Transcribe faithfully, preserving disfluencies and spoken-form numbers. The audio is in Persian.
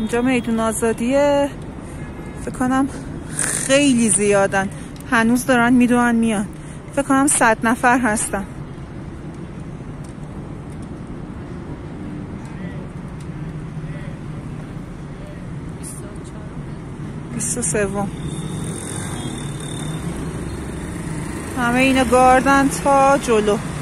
اینجا میدون آزادیه. فکر کنم خیلی زیادن، هنوز دارن میدونن میان. فکر کنم صد نفر هستن. بیست و سوم. همه اینا گاردن تا جلو.